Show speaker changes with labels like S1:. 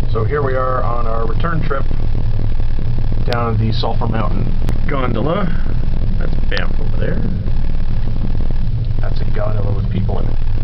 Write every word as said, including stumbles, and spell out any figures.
S1: So here we are on our return trip down the Sulphur Mountain gondola. That's Banff over there. That's a gondola with people in it.